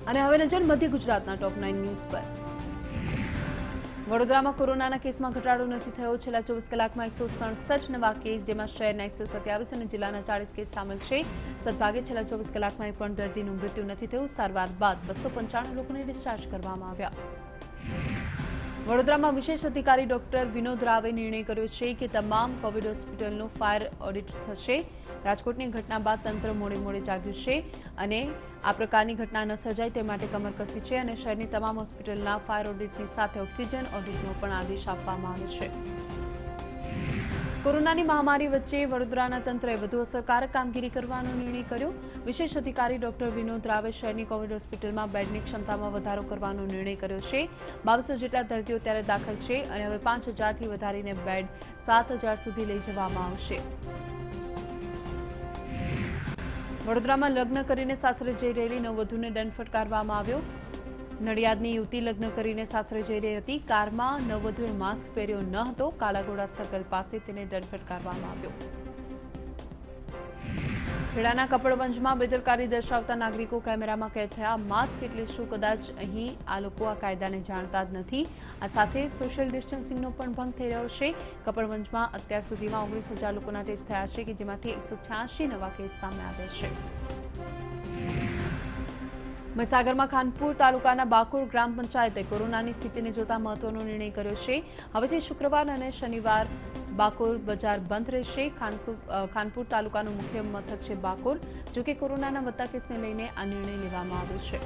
અને હવે નજર મધ્ય ગુજરાતના ટોપ 9 ન્યૂઝ પર। વડોદરામાં કોરોનાના કેસમાં ઘટાડો નથી થયો। છેલ્લા 24 કલાકમાં 167 નવા કેસ, જેમાં શહેરના 127 અને જિલ્લાના 40 કેસ સામેલ છે। સદભાગે છેલ્લા 24 કલાકમાં એક પણ દર્દીનું મૃત્યુ નથી થયું। સારવાર બાદ 295 લોકોને ડિસ્ચાર્જ કરવામાં આવ્યા। વડોદરામાં વિશેષ અધિકારી ડોક્ટર વિનોદ રાવે નિર્ણય કર્યો છે કે તમામ કોવિડ હોસ્પિટલનું ફાયર ઓડિટ થશે। રાજકોટની ઘટના બાદ તંત્ર મોડે જાગ્યું છે અને આ પ્રકારની ઘટના ન સર્જાય તે માટે કમર કસી છે અને શહેરની તમામ હોસ્પિટલના ફાયર ઓડિટની સાથે ઓક્સિજન ઓડિટનો પણ આદેશ આપવામાં આવ્યો છે। કોરોનાની મહામારી વચ્ચે વડોદરાના તંત્રએ વધુ અસરકારક કામગીરી કરવાનો નિર્ણય કર્યો। વિશેષ અધિકારી ડોક્ટર વિનોદ રાવે શહેરની કોવિડ હોસ્પિટલમાં બેડની ક્ષમતામાં વધારો કરવાનો નિર્ણય કર્યો છે। 2200 જેટલા દર્દીઓ ત્યારે દાખલ છે અને હવે 5000થી વધારીને બેડ 7000 સુધી લઈ જવામાં આવશે। વડોદરામાં લગ્ન કરીને સાસરે જઈ રહેલી નવવધુને દંડ ફટકારવામાં આવ્યો। નડિયાદની યુવતી લગ્ન કરીને સાસરે જઈ રહી હતી। કારમાં નવવધુએ માસ્ક પહેર્યો ન હતો। કાલાઘોડા સર્કલ પાસે તેને દંડ ફટકારવામાં આવ્યો। ખેડાના કપડવંજમાં બેદરકારી દર્શાવતા નાગરિકો કેમેરામાં કેદ થયા। માસ્ક એટલે શું? કદાચ અહીં આ લોકો આ કાયદાને જાણતા જ નથી। આ સાથે સોશિયલ ડિસ્ટન્સિંગનો પણ ભંગ થઈ રહ્યો છે। કપડવંજમાં અત્યાર સુધીમાં 19,000 લોકોના ટેસ્ટ થયા છે કે જેમાંથી 186 નવા કેસ સામે આવ્યા છે। મહીસાગરમાં ખાનપુર તાલુકાના બાકોર ગ્રામ પંચાયતે કોરોનાની સ્થિતિને જોતા મહત્વનો નિર્ણય કર્યો છે। હવેથી શુક્રવાર અને શનિવાર બાકોર બજાર બંધ રહેશે। ખાનપુર તાલુકાનું મુખ્ય મથક છે બાકોર। જોકે કોરોનાના વધતા કેસને લઈને આ નિર્ણય લેવામાં આવ્યો છે।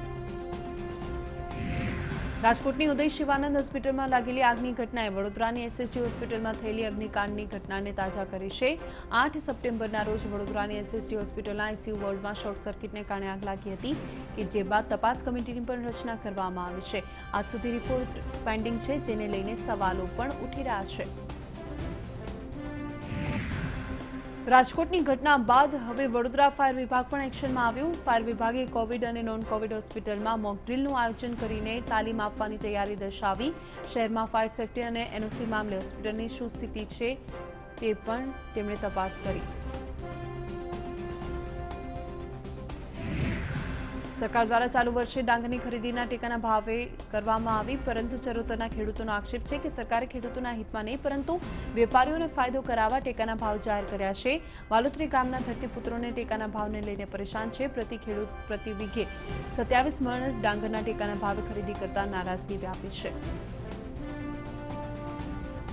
રાજકોટની ઉદય શિવાનંદ હોસ્પિટલમાં લાગેલી આગની ઘટનાએ વડોદરાની એસએસજી હોસ્પિટલમાં થયેલી અગ્નિકાંડની ઘટનાને તાજા કરી છે। 8 સપ્ટેમ્બરના રોજ વડોદરાની એસએસજી હોસ્પિટલના આઈસીયુ વોર્ડમાં શોર્ટ સર્કિટને કારણે આગ લાગી હતી કે જે બાદ તપાસ કમિટીની પણ રચના કરવામાં આવી છે। આજ સુધી રિપોર્ટ પેન્ડિંગ છે, જેને લઈને સવાલો પણ ઉઠી રહ્યા છે। રાજકોટની ઘટના બાદ હવે વડોદરા ફાયર વિભાગ પણ એક્શનમાં આવ્યું। ફાયર વિભાગે કોવિડ અને નોન કોવિડ હોસ્પિટલમાં મોક ડ્રીલનું આયોજન કરીને તાલીમ આપવાની તૈયારી દર્શાવી। શહેરમાં ફાયર સેફટી અને એનઓસી મામલે હોસ્પિટલની શું સ્થિતિ છે તે પણ તેમણે તપાસ કરી। સરકાર દ્વારા ચાલુ વર્ષે ડાંગરની ખરીદીના ટેકાના ભાવે કરવામાં આવી, પરંતુ ચરોતરના ખેડૂતોનો આક્ષેપ છે કે સરકારે ખેડૂતોના હિતમાં નહીં પરંતુ વેપારીઓને ફાયદો કરાવવા ટેકાના ભાવ જાહેર કર્યા છે। વાલોત્રી ગામના ધરતીપુત્રોને ટેકાના ભાવને લઈને પરેશાન છે। પ્રતિ ખેડૂત પ્રતિ વીઘે 27 મણ ડાંગરના ટેકાના ભાવે ખરીદી કરતા નારાજગી વ્યાપી છે।